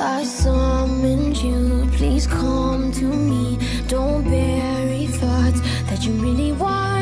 I summoned you, please come to me. Don't bury thoughts that you really want